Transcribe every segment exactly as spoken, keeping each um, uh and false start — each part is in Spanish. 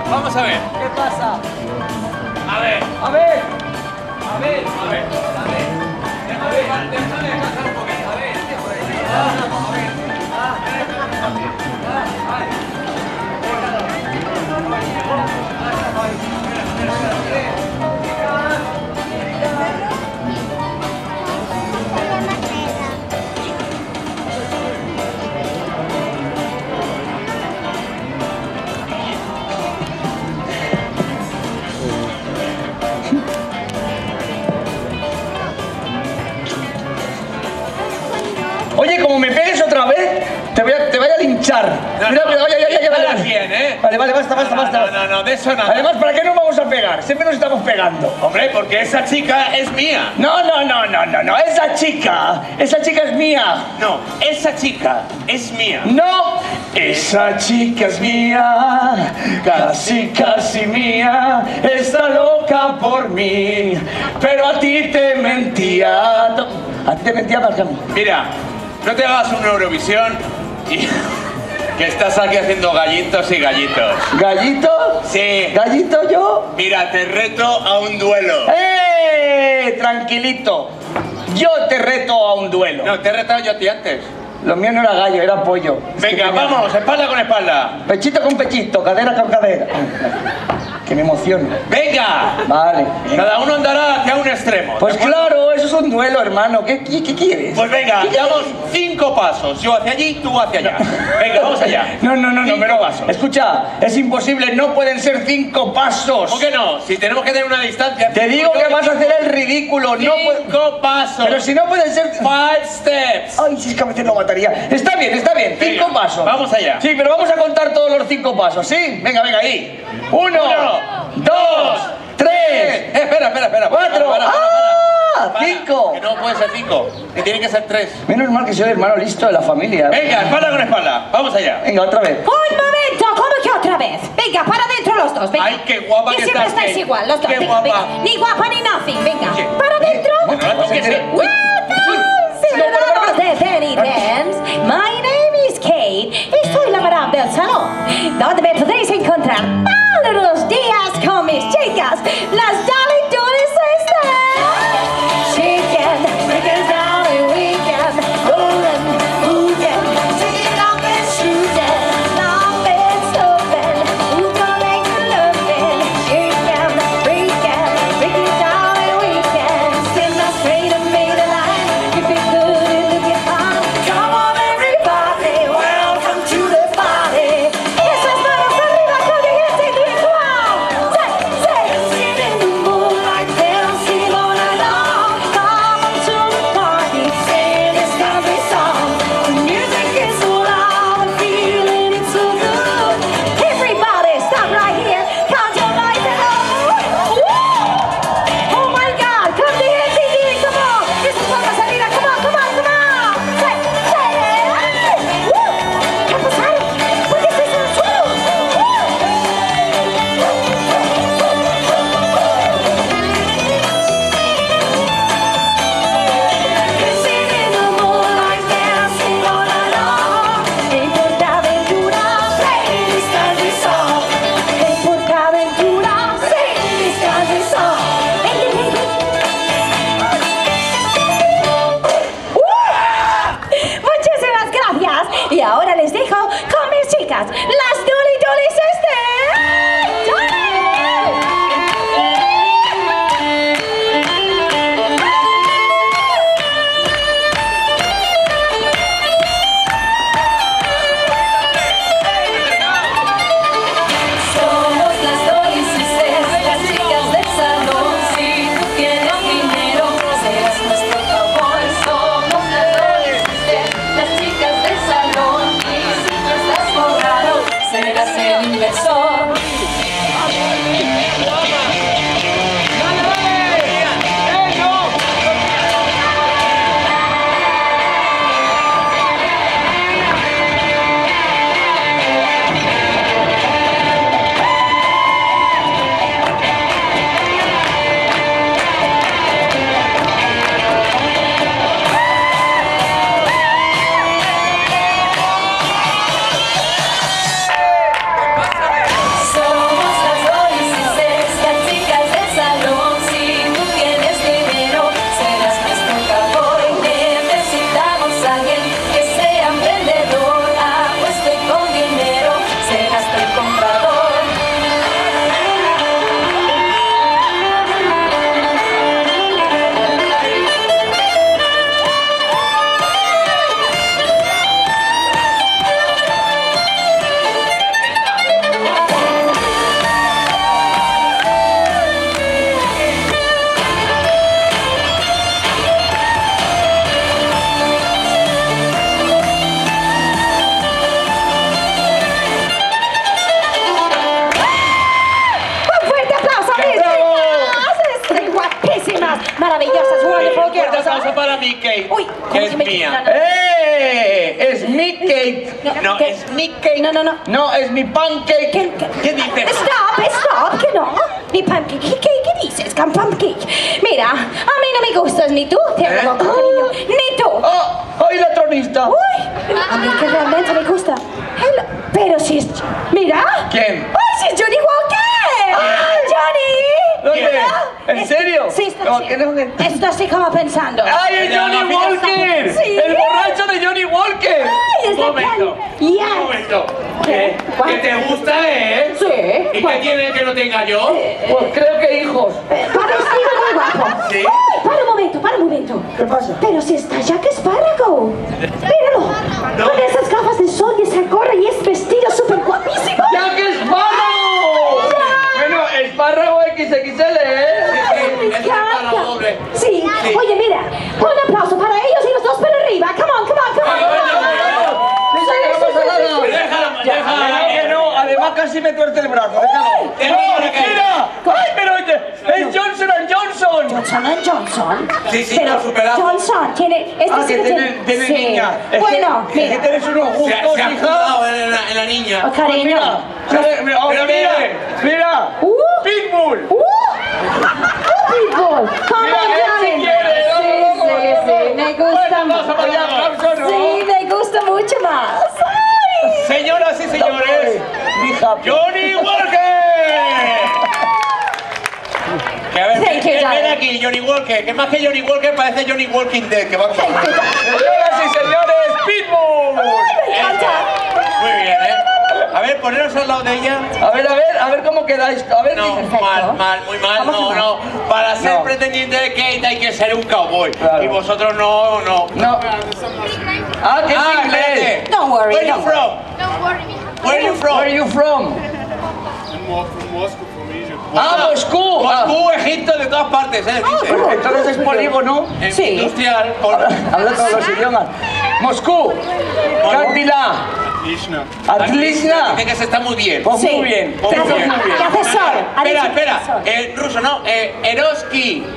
Vamos a ver. ¿Qué pasa? A ver. A ver. A ver. A ver. A ver. Déjame, déjame descansar un poquito. A ver. A ver. Oye, como me pegues otra vez, te voy a, te voy a linchar. No, Mira, no, mira, oye, oye, oye, para vale. bien, ¿eh? Vale, vale, basta, basta, No, basta. no, no, no, de eso nada. Además, ¿para qué nos vamos a pegar? Siempre nos estamos pegando. Hombre, porque esa chica es mía. No, no, no, no, no, no, esa chica, esa chica es mía. No, esa chica es mía. No, esa chica es mía, casi, casi mía, está loca por mí, pero a ti te mentía. A ti te mentía más que a mí. Mira, no te hagas una Eurovisión y que estás aquí haciendo gallitos y gallitos. ¿Gallito? Sí. ¿Gallito yo? Mira, te reto a un duelo. ¡Eh! Tranquilito. Yo te reto a un duelo. No, te he retado yo a ti antes. Lo mío no era gallo, era pollo. Es que Venga, tenía- vamos, espalda con espalda. Pechito con pechito, cadera con cadera. Que me emociona. Venga. Vale. Cada uno andará hacia un extremo. Pues ¿de acuerdo? claro, eso es un duelo, hermano. ¿Qué, qué, qué quieres? Pues venga, ¿Qué quieres? damos cinco pasos. Yo hacia allí, tú hacia allá. Venga, vamos allá. No, no, no, no, Cinco pero pasos. escucha, es imposible, no pueden ser cinco pasos. ¿Por qué no? Si tenemos que tener una distancia. Te digo que vas a hacer el ridículo, no puedo... Cinco pasos. Pero si no pueden ser... Five steps. Ay, si es que a veces lo mataría. Está bien, está bien, cinco Venga, pasos. vamos allá. Sí, pero vamos a contar todos los cinco pasos, ¿sí? Venga, venga, ahí. Uno, Uno, dos, tres, Eh, espera, espera, espera. cuatro. Para, para, para, ¡Ah! para. Cinco. Que no puede ser cinco, que tiene que ser tres. Menos mal que soy el hermano listo de la familia. Venga, espalda con espalda. Vamos allá. Venga, otra vez. ¡Un momento! ¿Cómo que otra vez? Venga, para adentro los dos, venga. Ay, qué guapa que que siempre estás, estáis Kate. igual, los dos. Qué venga, guapa. venga. Ni guapa ni nothing, venga. Oye, ¿Para adentro? no la toques, eh. Well, ciudadanos de Penny Dance, my name is Kate y soy la madame del salón, donde me podéis encontrar todos los días con mis chicas, las Dolly Dolly Sisters. Chicken, chicken Dolly Weekend, rolling, moving, singing up and shooting, laughing, soaping, who's gonna make you loving? Chicken, freaking, freaking Dolly Weekend, sing us straight and made a line. If it's good, it'll get fun. Come on, everybody, welcome to the party. Esas manos arriba con el gente virtual. Say, say, singing in the moonlight, dancing all night long. Come on to the party, sing this country song. The music is so loud, the feeling is so good. Everybody, stop right here, count your lights and oh, oh my God, come to N T V, come on. This is Palma Salida, come on, come on, come on. Say, say, woo. ¿Qué pasaron? ¿Por qué estáis en el suelo? Dancing in the moonlight, dancing all night long. En Portaventura, sing this country song. En Portaventura, sing this country song. Baby, baby. Muchísimas gracias. Y ahora les dejo con mis chicas, las Dolly Dolly Sisters. ¡Dolly! Somos las Dolly Sisters, las chicas del salón. Si tú tienes dinero, serás nuestro favor. Somos las Dolly Sisters, las chicas del salón. Y si tú estás forrado, serás el inversor. Pásame. mi cake, Uy, que ¿cómo es que me- mía. no, no. ¡Eh! Es mi cake. No, ¿Qué? es mi cake. No, no, no. No, es mi pancake. ¿Qué, qué? ¿Qué dices? Stop, stop, que no. Mi pancake, ¿qué, qué, qué dices con pancake? Mira, a mí no me gustas ni tú, te ¿Eh? lo cariño, ni tú. ¡Oh! ¡Ay, la tronista! Uy, a mí que realmente me gusta. Hello. Pero si es... Mira. ¿Quién? ¡Ay, si es Johnny Walker! ¡Johnny! ¿Dónde? Mira. ¿En Es- serio? Sí, está No, así. que no, que- Esto así como pensando. ¡Ay, es Mira, Johnny la fiesta Walker! está- Sí. ¡El borracho de Johnny Walker! Ay, es Un de momento. Ken. Yes. Un momento. ¿Qué? ¿Que te gusta, eh? Sí. ¿Y qué tiene que no tenga yo? Pues creo que hijos. Eh, Parecido muy guapo. ¿Sí? Ay, para un momento, para un momento. ¿Qué pasa? Pero si está Jack Espárrago. Míralo. No. Con esas gafas de sol y esa gorra y ese vestido súper guapísimo. ¡Jack Espárrago! Bueno, espárrago equis equis ele, ¿eh? Ay, me es para encanta. doble. Sí. Sí. Oye, mira. Un aplauso para ellos y los dos para arriba. Come on, come on, come on. Ay, ay, ay, ay, ay. Dice que no pasa nada. Déjala, Ya, déjala. que no, además casi me tuerce el brazo, déjalo. Ay, ¡No, mira que- mira! ¡Ay, pero oye, es Johnson and Johnson! Johnson and Johnson. Sí, sí, Pero por su pedazo. Johnson tiene... Este Ah, sí que que tiene, tiene sí. niña. Es Bueno, que, es que mira. tienes unos Se, gustos, se ha hija. jugado en la, en la niña. Oh, Pues cariño. mira, mira, mira, oh, Pero mira, mira. mira, Uh. Pitbull. ¡Uh! Pitbull. Come Mira, on, él sí darling. quiere, Sí, vamos, sí, vamos, sí, vamos. me gusta Bueno, vamos a bailar, aplauso, ¿no? Sí, me gusta mucho más. Ay. Señoras y señores, Hija, Johnny Walker. Que a ver, Thank you, ven, ven darling. aquí, Johnny Walker. Que más que Johnny Walker parece Johnny Walking Dead. Que va con... Thank you, darling. señoras y señores, Pitbull. Ay, me encanta. Muy bien, ¿eh? A ver, poneros al lado de ella. A ver, a ver, a ver cómo quedáis. A ver, No, Perfecto. mal, mal, muy mal, ¿Cómo no, que no. Para ser No. pretendiente de Kate hay que ser un cowboy. Claro. Y vosotros no, no. no. Ah, que es Ah, inglés. espérate. Don't worry, Where you don't from? Don't worry, me. Where you from? Where are you from? More from Moscow, from Egypt. Ah, Moscú. Ah, Moscú, Egipto, de todas partes, ¿eh? Dice. pues entonces es polígono. En Sí. Industrial. por- Habla todos los idiomas. Moscú. Cantila. Krishna. Atlishna. Dice que se está muy bien. Pues Sí. muy bien. Muy ¿Qué hace- bien, muy bien. qué hace sol? Ha Espera, dicho que espera. hace sol. Eh, ruso, no. Eh, Eroski.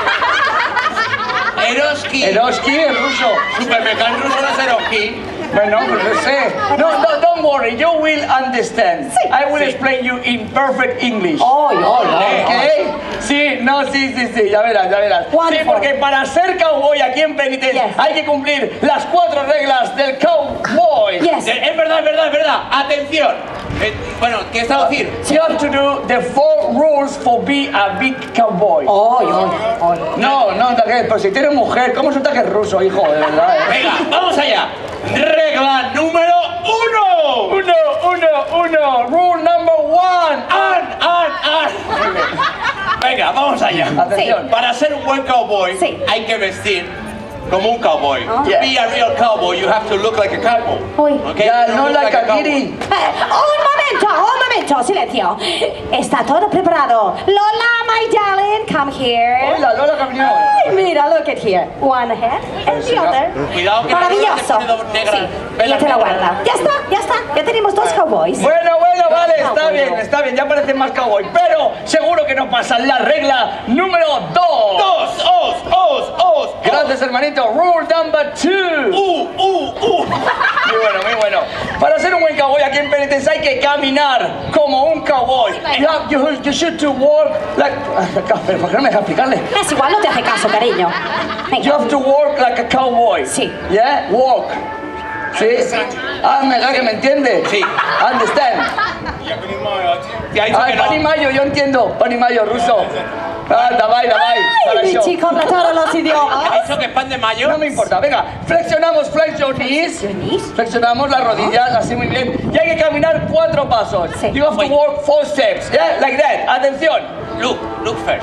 Eroski. Eroski, el ruso. Supermercado ruso no es Eroski. Bueno, pues no sé. No, no, don't worry, you will understand. Sí. I will Sí. explain you in perfect English. Ay, ay, ay. ¿Ok? Sí, no, sí, sí, sí, ya verás, ya verás. Sí, Wonderful. porque para ser cowboy aquí en Penitence Yes. hay que cumplir las cuatro reglas del cowboy. Yes. Eh, Es verdad, es verdad, es verdad. Atención. Eh, bueno, ¿qué estaba a decir? You have to do the four rules for be a big cowboy. Ay, ay, ay. No, no, Taquet, pero si tienes mujer, ¿cómo es un taquet ruso, hijo? De verdad. ¿eh? Venga, vamos allá. Regla número uno. Uno, uno, uno. Rule number one. An, an, an. Venga, vamos allá. Atención. Para ser un buen cowboy, Sí. hay que vestir como un cowboy. Ah. To be a real cowboy, you have to look like a cowboy. Uy. Okay? Ya, You no look like a cowboy. kitty. Eh, un momento, un momento, silencio. Está todo preparado. Lola, my darling, come here. Hola, Lola Camino. Ay, mira, look at here. One head and the other. Cuidado que Maravilloso. no te pone negra. Sí, Vela ya te la negra. guarda. Ya está, ya está. Ya tenemos dos cowboys. Bueno, bueno, vale, Ah, está bueno. bien, está bien, ya parecen más cowboy. Pero seguro que nos pasan la regla número dos. Dos, os, os, os. Gracias, hermanito. Rule number two. Uh, uh, uh. Muy bueno, muy bueno. Para ser un buen cowboy aquí en Penitence hay que caminar como un cowboy. You, have, you, you should to walk like... Pero ¿por qué no me deja explicarle? Es igual, no te hace caso, cariño. You Venga. have to walk like a cowboy. Sí. Yeah, walk. ¿Sí? Ah, me que me entiende. Sí. Understand. Я понимаю, а ты? Te ha dicho Ay, que no. Panimayo, yo entiendo. Panimayo, ruso. Ah, davai, davai. Para Ay, mi show. chico habla todos los ¿Ha idiomas. dicho que es pan de mayo? No me importa, venga, flexionamos, flex your knees. Your knees. Flexionamos las rodillas, así muy bien. Y hay que caminar cuatro pasos. Sí. You have to Wait. walk four steps, yeah, like that. Atención, Look, look first.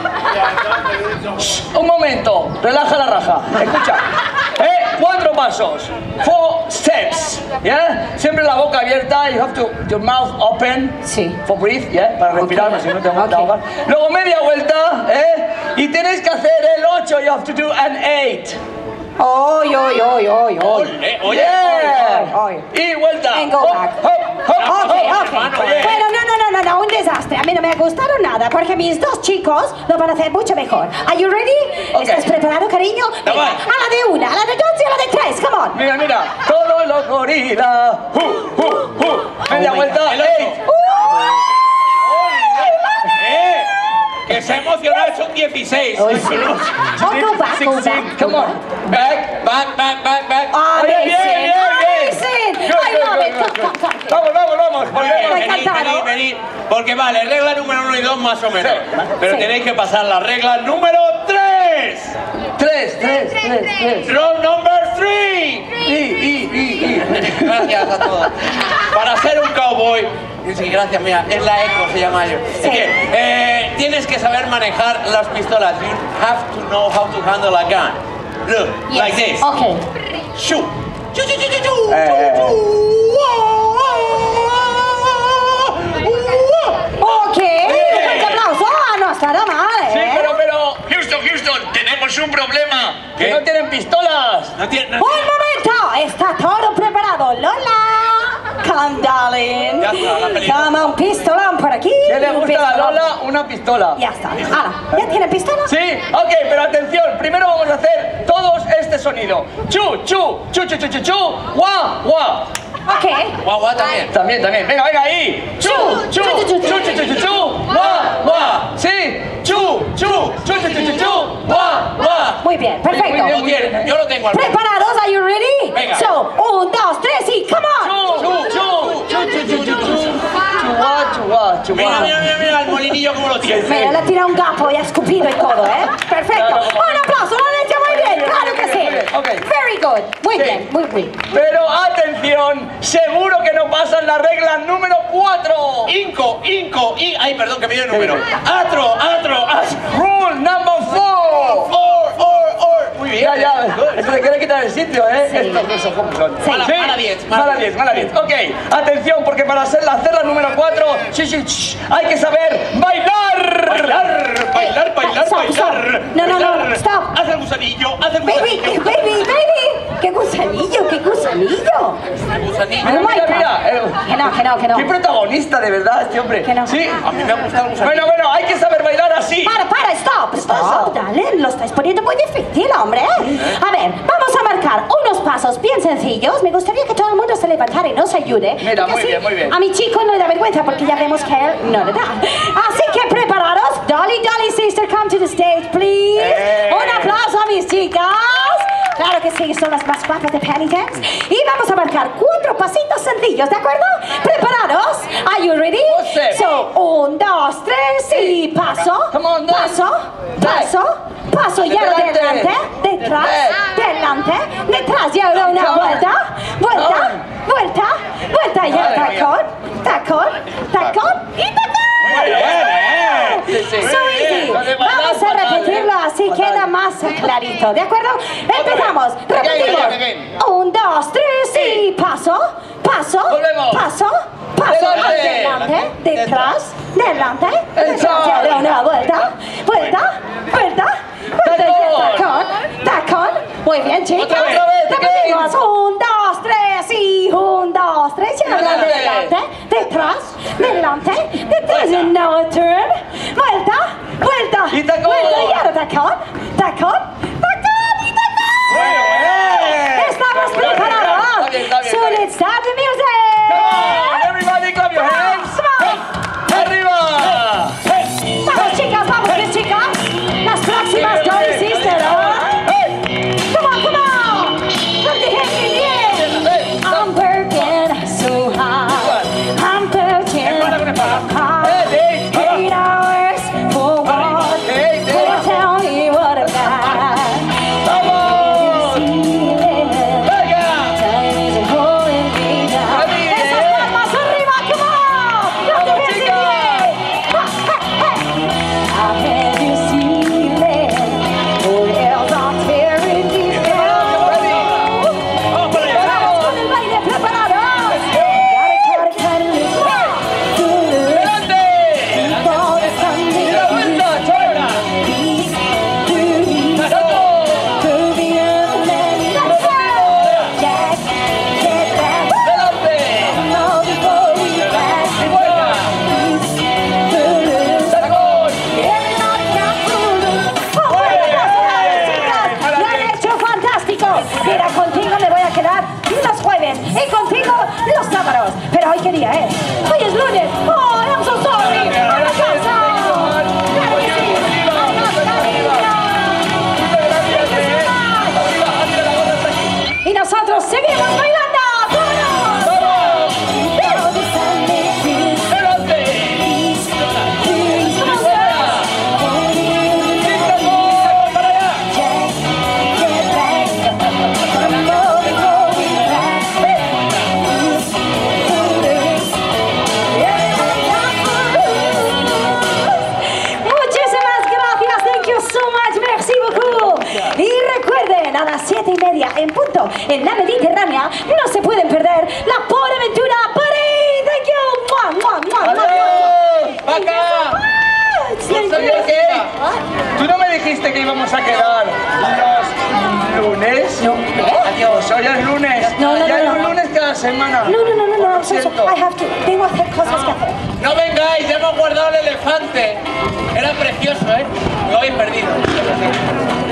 un momento, relaja la raja. Escucha, eh, cuatro pasos, four steps, yeah. Siempre la boca abierta, you have to, your mouth open. Sí. For breathe, yeah, para respirar, Ok. si no te vas Ok. a ahogar. Luego media vuelta, eh, y tienes que hacer el ocho, you have to do an eight. Oy, oy, oy, oy, oy. Oye, oye. Yeah. Oy, oy. Y vuelta. And go Hop, back. hop, hop, Ok, hop. ok. hermano, Oye. Bueno, no, no, no, no, no, un desastre. mí no me ha gustado nada porque mis dos chicos lo van a hacer mucho mejor. Are you ready? Okay. ¿Estás preparado, cariño? Venga, Давай. a la de una, a la de dos y a la de tres. Come on. Mira, mira, todos los gorilas. Uh, uh, uh. Media vuelta. el ¡Ey! ¡Eh! Que se ha emocionado, son dieciséis. Oh, go back, go back. Come on. Back. Back, back, back, back. Oye, bien, bien, bien. Amazing. Good, I good, love good, it. good, Come, come, good. come. Vamos, vamos, vamos. Muy bien, Me ha venid, encantado. venid, venid. Porque vale, regla número uno y dos más o menos. Pero Sí. tenéis que pasar la regla número tres. Tres, tres, tres, tres. Round number three. Y, y, y, y. Gracias a todos. Para ser un cowboy, sí, gracias, mira, es la eco, se llama yo. Sí. Bien, eh, tienes que saber manejar las pistolas. You have to know how to handle a gun. Look, Yes. like this. Okay. Shoot. Chu, chu, chu, chu, chu, Eh, eh, eh. Okay. Fuerte aplauso. Ah, no ha estado mal, Sí, ¿eh? pero, pero. Houston, Houston, tenemos un problema. Que ¿Qué? no tienen pistolas. No tiene, Un no momento, está todo preparado. Lola, come, darling. Ya está, la película. Toma un pistolón por aquí. ¿Qué le un gusta a pistolón. Lola? Una pistola. Ya está. Ahora, ¿ya tienen pistola? Sí, ok, pero atención, primero vamos a hacer todos este sonido. Chu, chu, chu, chu, chu, chu, chu, guau, guau. Ok. Guau, guau, también. También, también, venga, venga ahí. Chu, chu, chu, chu, chu, chu, chu, chu, guau, guau. Sí, chu, chu, chu, chu, chu, chu, chu, guau, guau. Muy bien, perfecto. Muy bien, Lo tiene, yo lo tengo al ¿Preparados? Are you ready? Venga. So, un, dos, tres y come on. Chu, chu, chu, chu, chu, chu, chu, chua, chua, chua. Mira, mira, mira, mira el molinillo como lo tiene. Mira, le ha tirado un gapo y ha escupido y todo, ¿eh? Perfecto. Claro. Un aplauso, lo han hecho muy bien, claro que sí. Ok. Very good. Muy Sí. bien, muy bien. Pero atención, seguro que no pasan la regla número cuatro. Inco, inco, in... Ay, perdón, que me dio el número. Atro, atro, atro. Rule number four. Or, or, or. Muy bien. Ya, ya, esto te quiere quitar el sitio, ¿eh? Sí. Estos no son como son. Sí. Mala- mala diez, mala Mala diez, mala diez. Ok, atención, porque para hacer la, hacer la número cuatro, sí, sí, shh, hay que saber bailar. Bailar, bailar, bailar, Stop, stop. bailar. No, no, no, bailar. stop. Haz el gusanillo, haz el Baby, gusanillo. baby, baby. ¡Qué gusanillo, qué gusanillo! El gusanillo. Oh my Mira, God. mira, eh, Que no, que no, que no. Qué protagonista, de verdad, este hombre. Que no. Sí, A mí me ha gustado el gusanillo. bueno, bueno, hay que saber bailar así. Para, para, stop, stop, dale, lo estáis poniendo muy difícil, hombre. A ver, vamos a marcar unos pasos bien sencillos. Me gustaría que todo el mundo se levantara y nos ayude. Mira, porque muy así bien, muy bien. A mi chico no le da vergüenza porque ya vemos que a él no le da. Así que preparados. Dolly, Dolly, sister, come to the stage, please. Eh. Un aplauso a mis chicas. Claro que sí, son las más guapas de Penitence. Y vamos a marcar cuatro pasitos sencillos, ¿de acuerdo? ¿Preparados? Are you ready? José. So, un, dos, tres y paso. Come on, dance. Paso, paso, paso y ahora Delante. delante, detrás, delante, detrás y ahora una Come on. vuelta, vuelta, vuelta, vuelta y ahora Madre mía. tacón, tacón, tacón y tacón. Muy bien, eh. Sí, sí. So easy. Lo de bailar Vamos a fatal, repetirlo eh. así Fatal. queda más clarito, ¿de acuerdo? Empezamos, Again, repetimos. again, again. Un, dos, tres y paso, paso, Volvemos. paso, paso, Delante. delante, detrás, delante, detrás Detrás. y ahora una vuelta, vuelta, vuelta, vuelta y tacón, tacón. Muy bien, chicas. Otra vez, otra vez, Repetimos. again. Un, dos, tres y un, dos, tres y ahora Delante. delante, detrás, delante, detrás y now a turn, vuelta, vuelta, Y tacón. vuelta y ahora tacón, tacón, tacón y tacón. Bueno, eh. Estamos Está bien, preparados. está bien, está bien, So está bien. let's start the music. Come on, everybody clap your hands. Arriba. Vamos chicas, vamos mis chicas. Las próximas Dolly Sisters. Come on, come on. Put the hands in the air. I'm working so hard. I'm working hard. Hey, hey, Eight hours for what? Hey, hey. Well, tell me what about. Vamos. Feeling. Venga. Time isn't holding me down. dijiste que íbamos a quedar los lunes? No, ¿eh? Adiós, hoy es lunes. No, no, ya no, hay no. un lunes cada semana. No, no, no, no, no, Lo I'm so sorry. siento. I have to. Tengo que hacer cosas que hacer. No vengáis, ya hemos guardado el elefante. Era precioso, ¿eh? Lo habéis perdido.